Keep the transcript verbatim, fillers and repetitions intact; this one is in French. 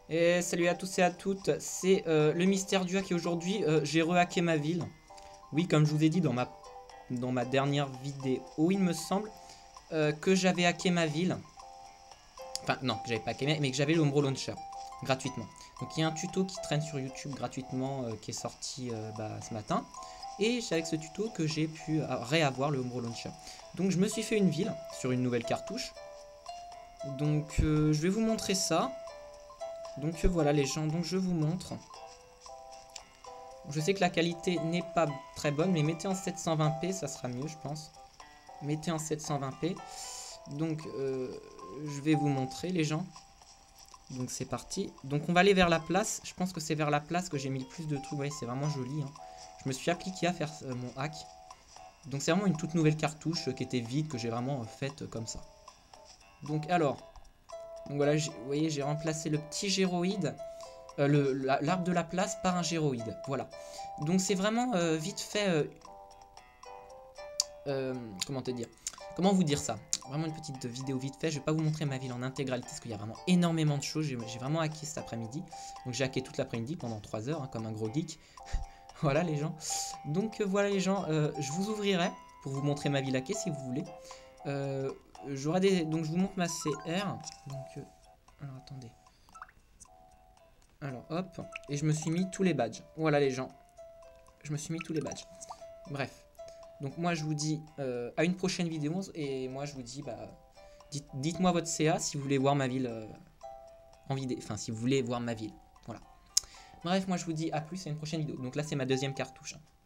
Et salut à tous et à toutes, c'est euh, le mystère du hack et aujourd'hui euh, j'ai rehacké ma ville. Oui, comme je vous ai dit dans ma, dans ma dernière vidéo, il me semble euh, que j'avais hacké ma ville. Enfin non, que j'avais pas hacké, mais que j'avais le Homebrew Launcher gratuitement. Donc il y a un tuto qui traîne sur YouTube gratuitement euh, qui est sorti euh, bah, ce matin. Et c'est avec ce tuto que j'ai pu euh, réavoir le Homebrew Launcher. Donc je me suis fait une ville sur une nouvelle cartouche. Donc euh, je vais vous montrer ça. Donc euh, voilà les gens, donc je vous montre. Je sais que la qualité n'est pas très bonne, mais mettez en sept cent vingt p, ça sera mieux je pense. Mettez en sept cent vingt p. Donc euh, je vais vous montrer les gens. Donc c'est parti. Donc on va aller vers la place. Je pense que c'est vers la place que j'ai mis le plus de trucs. Vous voyez, c'est vraiment joli. Hein. Je me suis appliqué à faire euh, mon hack. Donc c'est vraiment une toute nouvelle cartouche euh, qui était vide, que j'ai vraiment euh, faite euh, comme ça. Donc alors, donc voilà, vous voyez, j'ai remplacé le petit géroïde, euh, l'arbre la, de la place par un géroïde. Voilà. Donc c'est vraiment euh, vite fait. Euh, euh, comment te dire Comment vous dire ça? Vraiment une petite vidéo vite fait. Je vais pas vous montrer ma ville en intégralité parce qu'il y a vraiment énormément de choses. J'ai vraiment hacké cet après-midi. Donc j'ai hacké toute l'après-midi pendant trois heures, hein, comme un gros geek. Voilà les gens. Donc euh, voilà les gens. Euh, je vous ouvrirai pour vous montrer ma ville hackée si vous voulez. Euh, J'aurai des. Donc je vous montre ma C R. Donc. Euh, alors attendez. Alors hop. Et je me suis mis tous les badges. Voilà les gens. Je me suis mis tous les badges. Bref. Donc moi je vous dis euh, à une prochaine vidéo. Et moi je vous dis bah. Dites, dites-moi votre C A si vous voulez voir ma ville euh, en vidéo. Enfin si vous voulez voir ma ville. Voilà. Bref, moi je vous dis à plus à une prochaine vidéo. Donc là c'est ma deuxième cartouche. Hein.